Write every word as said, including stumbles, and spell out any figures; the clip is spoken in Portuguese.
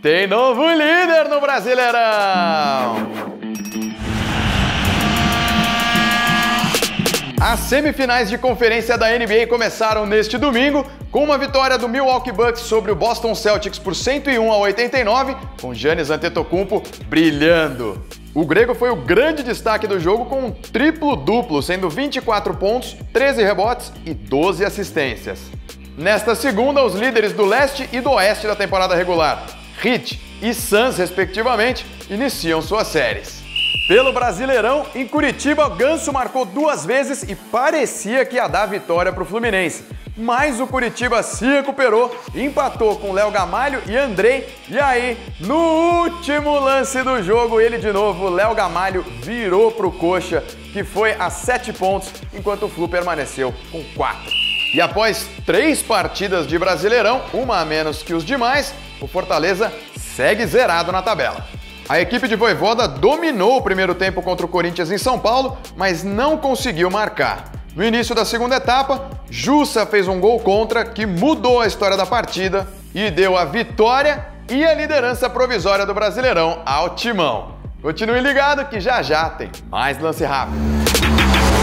Tem novo líder no Brasileirão! As semifinais de conferência da N B A começaram neste domingo com uma vitória do Milwaukee Bucks sobre o Boston Celtics por cento e um a oitenta e nove, com Giannis Antetokounmpo brilhando. O grego foi o grande destaque do jogo com um triplo-duplo, sendo vinte e quatro pontos, treze rebotes e doze assistências. Nesta segunda, os líderes do leste e do oeste da temporada regular, Heat e Suns, respectivamente, iniciam suas séries. Pelo Brasileirão, em Curitiba, Ganso marcou duas vezes e parecia que ia dar vitória para o Fluminense. Mas o Curitiba se recuperou, empatou com Léo Gamalho e Andrei. E aí, no último lance do jogo, ele de novo, Léo Gamalho, virou para o Coxa, que foi a sete pontos, enquanto o Flu permaneceu com quatro. E após três partidas de Brasileirão, uma a menos que os demais, o Fortaleza segue zerado na tabela. A equipe de Vojvoda dominou o primeiro tempo contra o Corinthians em São Paulo, mas não conseguiu marcar. No início da segunda etapa, Jussa fez um gol contra que mudou a história da partida e deu a vitória e a liderança provisória do Brasileirão ao Timão. Continue ligado que já já tem mais lance rápido.